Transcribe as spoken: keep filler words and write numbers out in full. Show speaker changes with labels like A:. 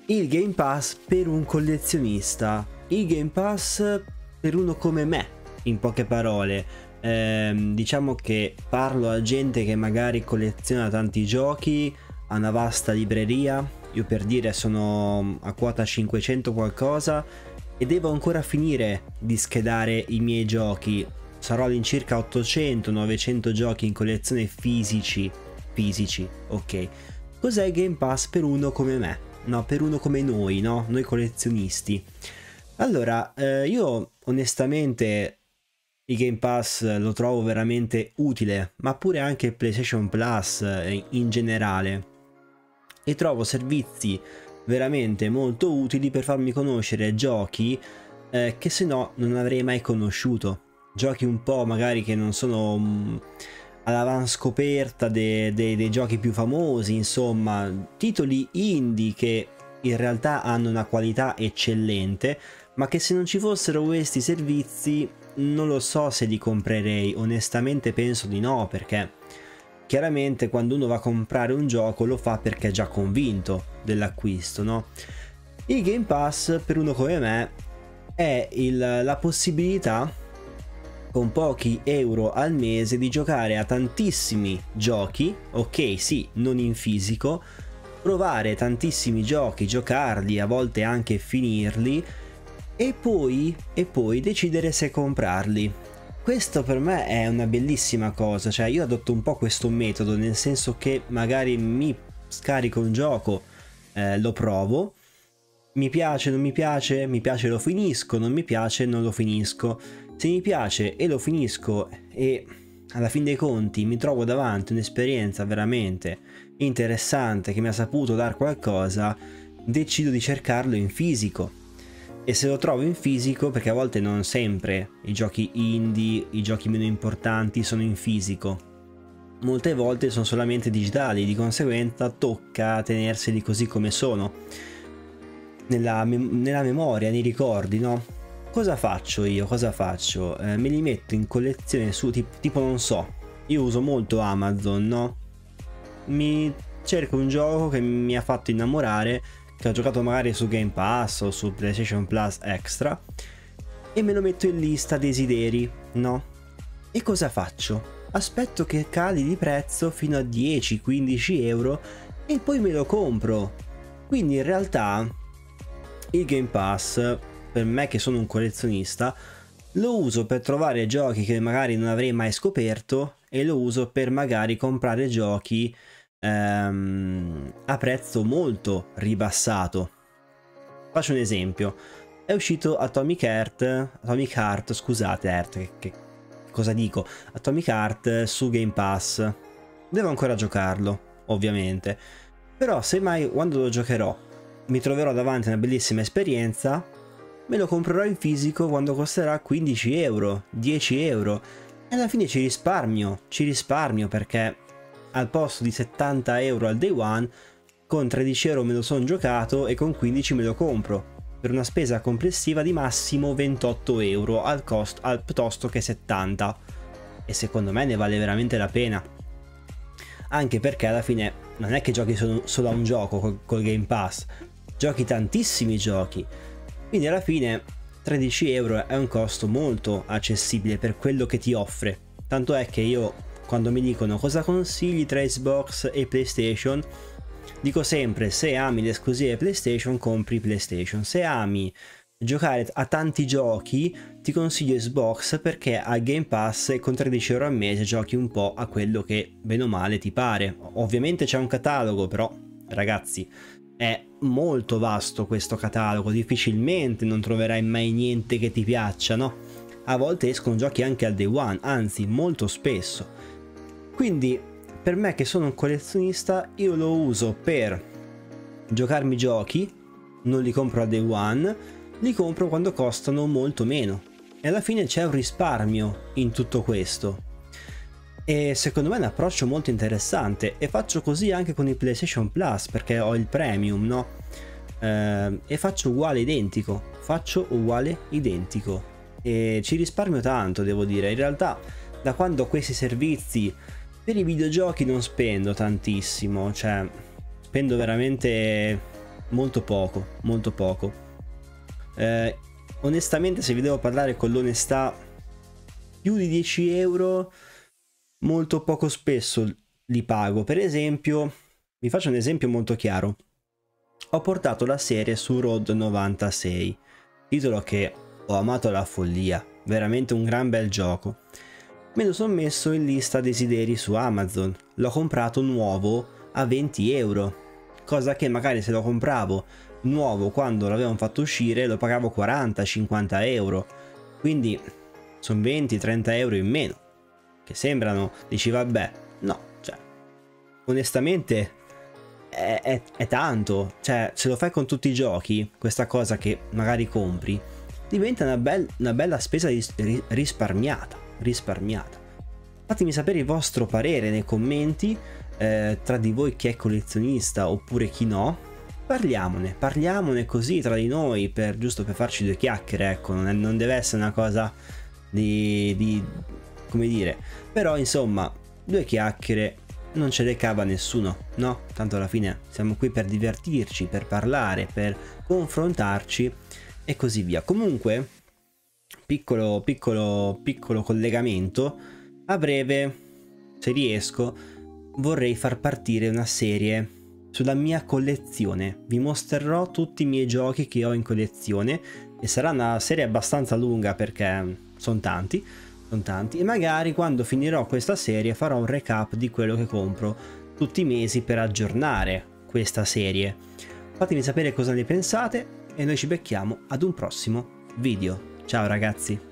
A: Il Game Pass per un collezionista, il Game Pass per uno come me, in poche parole. Ehm, diciamo che parlo a gente che magari colleziona tanti giochi, ha una vasta libreria. Io, per dire, sono a quota cinquecento qualcosa e devo ancora finire di schedare i miei giochi. Sarò all'incirca ottocento novecento giochi in collezione fisici. Fisici, ok. Cos'è il Game Pass per uno come me? No, per uno come noi, no? Noi collezionisti. Allora, eh, io onestamente il Game Pass lo trovo veramente utile, ma pure anche il PlayStation Plus eh, in generale. E trovo servizi veramente molto utili per farmi conoscere giochi eh, che se no non avrei mai conosciuto. Giochi un po' magari che non sono mh, all'avanscoperta dei, dei, dei giochi più famosi, insomma, titoli indie che in realtà hanno una qualità eccellente, ma che se non ci fossero questi servizi non lo so se li comprerei. Onestamente penso di no, perché chiaramente quando uno va a comprare un gioco lo fa perché è già convinto dell'acquisto, no? Il Game Pass per uno come me è il, la possibilità con pochi euro al mese di giocare a tantissimi giochi, ok, sì, non in fisico, provare tantissimi giochi, giocarli, a volte anche finirli e poi, e poi decidere se comprarli. Questo per me è una bellissima cosa, cioè io adotto un po' questo metodo, nel senso che magari mi scarico un gioco, eh, lo provo, mi piace, non mi piace, mi piace, lo finisco, non mi piace, non lo finisco. Se mi piace e lo finisco e alla fin dei conti mi trovo davanti un'esperienza veramente interessante che mi ha saputo dar qualcosa, decido di cercarlo in fisico. E se lo trovo in fisico, perché a volte non sempre i giochi indie, i giochi meno importanti sono in fisico, molte volte sono solamente digitali, di conseguenza tocca tenerseli così come sono, nella, nella memoria, nei ricordi, no? Cosa faccio io? Cosa faccio? Eh, me li metto in collezione su, tipo, tipo non so, io uso molto Amazon, no? Mi cerco un gioco che mi ha fatto innamorare, che ho giocato magari su Game Pass o su PlayStation Plus Extra, e me lo metto in lista desideri, no? E cosa faccio? Aspetto che cali di prezzo fino a dieci quindici euro e poi me lo compro. Quindi in realtà il Game Pass, per me che sono un collezionista, lo uso per trovare giochi che magari non avrei mai scoperto e lo uso per magari comprare giochi ehm, a prezzo molto ribassato. Faccio un esempio: è uscito Atomic Heart, Atomic Heart, scusate, Heart, che, che cosa dico? Atomic Heart su Game Pass. Devo ancora giocarlo, ovviamente, però se mai quando lo giocherò mi troverò davanti a una bellissima esperienza, me lo comprerò in fisico quando costerà quindici euro, dieci euro, e alla fine ci risparmio, ci risparmio perché al posto di settanta euro al day one, con tredici euro me lo sono giocato e con quindici me lo compro, per una spesa complessiva di massimo ventotto euro al costo, al piuttosto che settanta, e secondo me ne vale veramente la pena. Anche perché alla fine non è che giochi solo, solo a un gioco col, col Game Pass, giochi tantissimi giochi. Quindi alla fine tredici euro è un costo molto accessibile per quello che ti offre. Tanto è che io, quando mi dicono cosa consigli tra Xbox e PlayStation, dico sempre: se ami le esclusive PlayStation, compri PlayStation. Se ami giocare a tanti giochi, ti consiglio Xbox, perché al Game Pass e con tredici euro al mese giochi un po' a quello che bene o male ti pare. Ovviamente c'è un catalogo, però ragazzi, è molto vasto questo catalogo, difficilmente non troverai mai niente che ti piaccia, no? A volte escono giochi anche al day one, anzi molto spesso. Quindi per me che sono un collezionista, io lo uso per giocarmi giochi, non li compro al day one, li compro quando costano molto meno, e alla fine c'è un risparmio in tutto questo. E secondo me è un approccio molto interessante, e faccio così anche con il PlayStation Plus, perché ho il premium, no? Eh, e faccio uguale identico, faccio uguale identico e ci risparmio tanto, devo dire. In realtà da quando ho questi servizi per i videogiochi non spendo tantissimo, cioè spendo veramente molto poco, molto poco. Eh, onestamente, se vi devo parlare con l'onestà, più di dieci euro molto poco spesso li pago. Per esempio, vi faccio un esempio molto chiaro. Ho portato la serie su Road novantasei, titolo che ho amato alla follia, veramente un gran bel gioco. Me lo sono messo in lista desideri su Amazon, l'ho comprato nuovo a venti euro, cosa che magari se lo compravo nuovo quando l'avevano fatto uscire lo pagavo quaranta cinquanta euro, quindi sono venti trenta euro in meno, che sembrano, dici vabbè, no, cioè, onestamente è, è, è tanto, cioè se lo fai con tutti i giochi, questa cosa che magari compri, diventa una, bel, una bella spesa ris, risparmiata, risparmiata. Fatemi sapere il vostro parere nei commenti, eh, tra di voi chi è collezionista oppure chi no. Parliamone, parliamone così tra di noi, per, giusto per farci due chiacchiere, ecco, non, è, non deve essere una cosa di, di, come dire, però insomma, due chiacchiere non ce le cava nessuno, no? Tanto alla fine siamo qui per divertirci, per parlare, per confrontarci e così via. Comunque, piccolo, piccolo, piccolo collegamento, a breve, se riesco, vorrei far partire una serie sulla mia collezione. Vi mostrerò tutti i miei giochi che ho in collezione e sarà una serie abbastanza lunga perché sono tanti, sono tanti, e magari quando finirò questa serie farò un recap di quello che compro tutti i mesi per aggiornare questa serie. Fatemi sapere cosa ne pensate e noi ci becchiamo ad un prossimo video. Ciao ragazzi!